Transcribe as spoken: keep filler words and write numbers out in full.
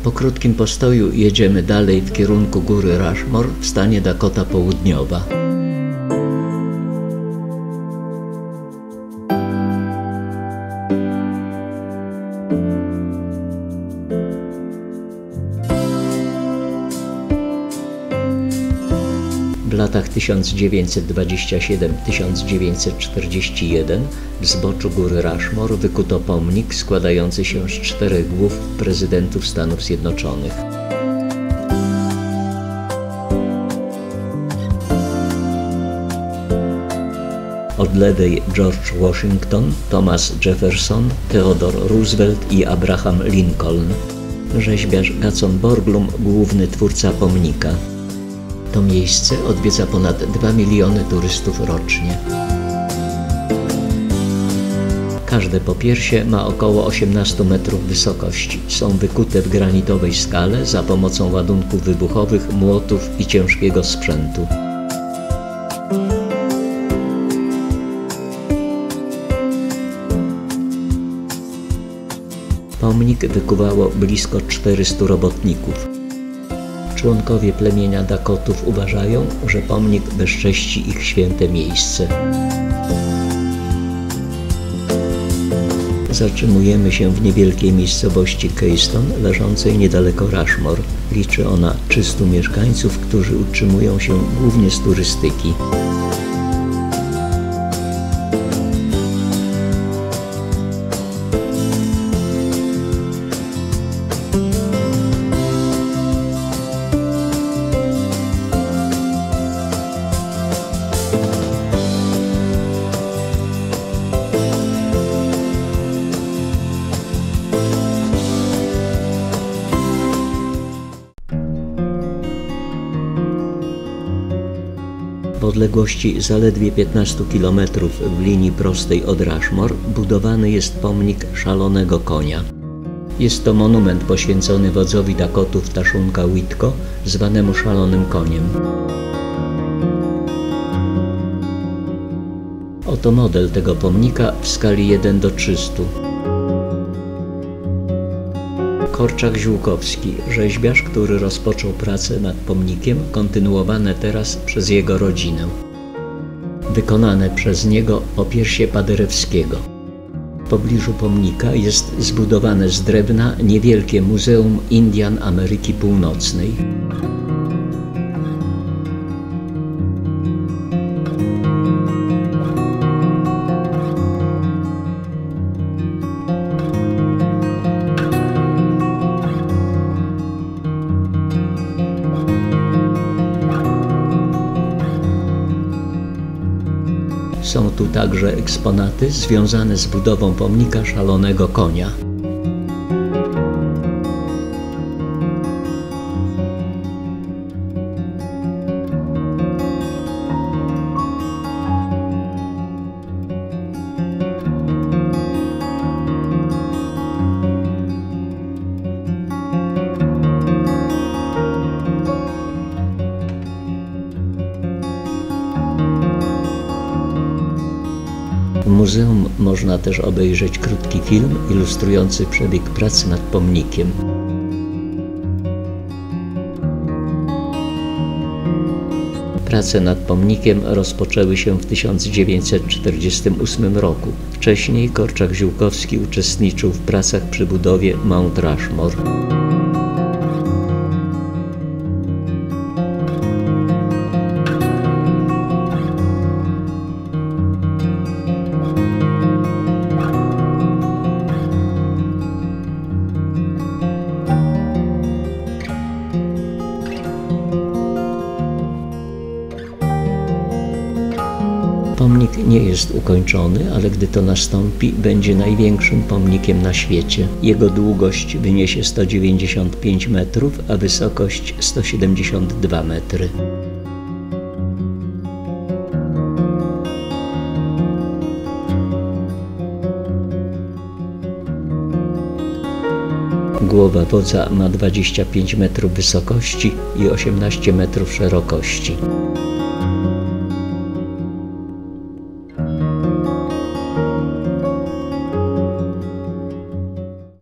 Po krótkim postoju jedziemy dalej w kierunku góry Rushmore w stanie Dakota Południowa. W latach tysiąc dziewięćset dwudziesty siódmy do tysiąc dziewięćset czterdziestego pierwszego w zboczu góry Rushmore wykuto pomnik składający się z czterech głów prezydentów Stanów Zjednoczonych. Od lewej George Washington, Thomas Jefferson, Theodore Roosevelt i Abraham Lincoln. Rzeźbiarz Gacon Borglum, główny twórca pomnika. To miejsce odwiedza ponad dwa miliony turystów rocznie. Każde popiersie ma około osiemnaście metrów wysokości. Są wykute w granitowej skale za pomocą ładunków wybuchowych, młotów i ciężkiego sprzętu. Pomnik wykuwało blisko czterystu robotników. Członkowie plemienia Dakotów uważają, że pomnik bezcześci ich święte miejsce. Zatrzymujemy się w niewielkiej miejscowości Keystone, leżącej niedaleko Rushmore. Liczy ona trzystu mieszkańców, którzy utrzymują się głównie z turystyki. W odległości zaledwie piętnastu kilometrów w linii prostej od Rushmore budowany jest pomnik Szalonego Konia. Jest to monument poświęcony wodzowi Dakotów Taszunka Whitco, zwanemu Szalonym Koniem. Oto model tego pomnika w skali jeden do trzystu. Korczak Ziółkowski, rzeźbiarz, który rozpoczął pracę nad pomnikiem, kontynuowane teraz przez jego rodzinę. Wykonane przez niego popiersie Paderewskiego. W pobliżu pomnika jest zbudowane z drewna niewielkie Muzeum Indian Ameryki Północnej. Są tu także eksponaty związane z budową pomnika Szalonego Konia. W muzeum można też obejrzeć krótki film ilustrujący przebieg pracy nad pomnikiem. Prace nad pomnikiem rozpoczęły się w tysiąc dziewięćset czterdziestym ósmym roku. Wcześniej Korczak Ziółkowski uczestniczył w pracach przy budowie Mount Rushmore. Pomnik nie jest ukończony, ale gdy to nastąpi, będzie największym pomnikiem na świecie. Jego długość wyniesie sto dziewięćdziesiąt pięć metrów, a wysokość sto siedemdziesiąt dwa metry. Głowa wodza ma dwadzieścia pięć metrów wysokości i osiemnaście metrów szerokości.